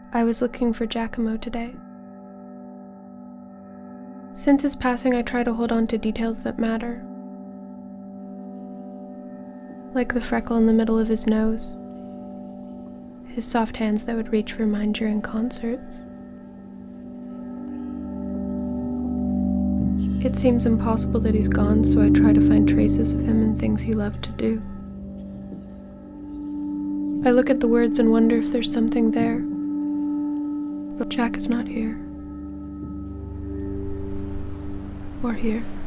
I was looking for Giacomo today. Since his passing, I try to hold on to details that matter. Like the freckle in the middle of his nose, his soft hands that would reach for mine during concerts. It seems impossible that he's gone, so I try to find traces of him in things he loved to do. I look at the words and wonder if there's something there. But Jack is not here. Or here.